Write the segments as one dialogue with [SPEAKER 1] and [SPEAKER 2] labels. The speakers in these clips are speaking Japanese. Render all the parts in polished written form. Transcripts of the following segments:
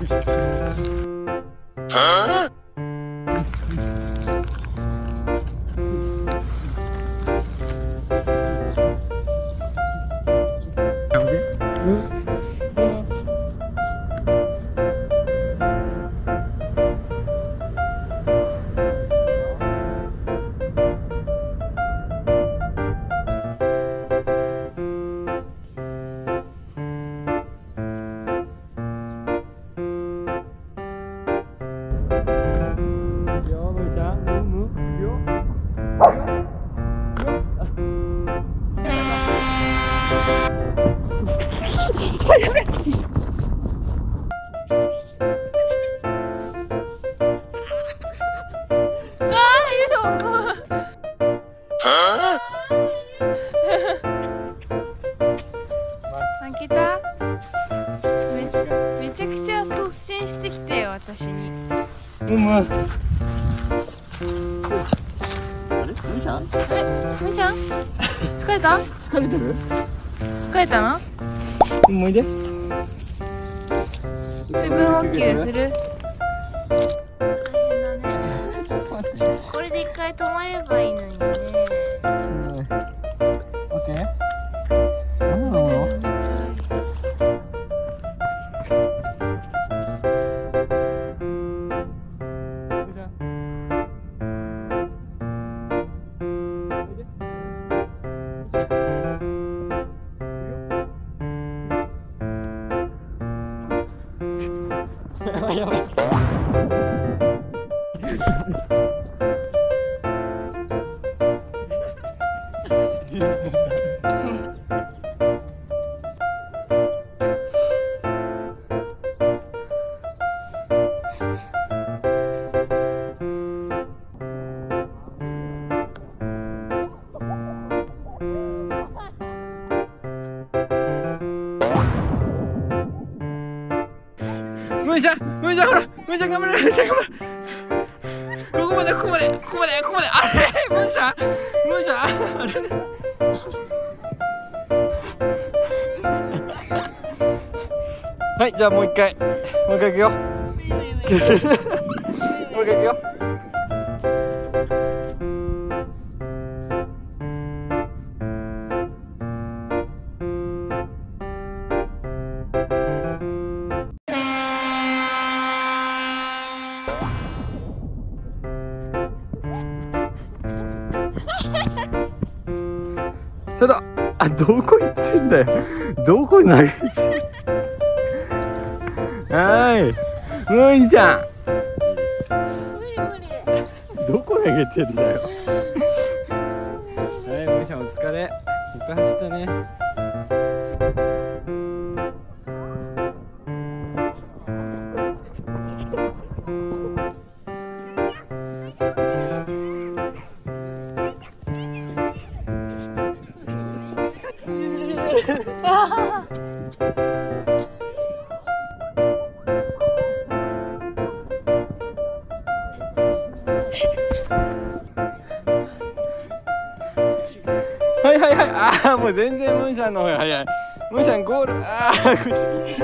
[SPEAKER 1] めちゃくちゃ突進してきたよ、私に。
[SPEAKER 2] あれむしゃん
[SPEAKER 1] 疲れた？
[SPEAKER 2] 疲れてる？
[SPEAKER 1] 疲れたの？
[SPEAKER 2] もういで。
[SPEAKER 1] 水分補給する？大変だね。これで一回止まればいいのにね。
[SPEAKER 2] オッケー。何なの？やばい。むーちゃん、ほら、むーちゃん頑張れ、むーちゃん頑張れ。ここまで、あれ、むーちゃん、あれ。はい、じゃあもう一回行くよ。もう一回行くよ。ちょっと、あ、どこ行ってんだよ。どこに投げて。はい、むーちゃん。どこ投げてんだよ。はい、むーちゃんお疲れ。いっぱい走ったね。はいはいはい、ああもう全然ムーちゃんの方が早い。ムーちゃんゴール、ああ口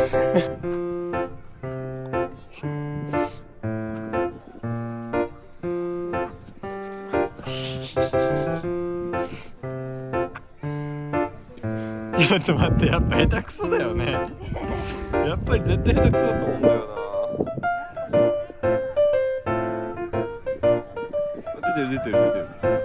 [SPEAKER 2] ちょっと待って、やっぱ下手くそだよね。やっぱり絶対下手くそだと思うんだよな。出てる。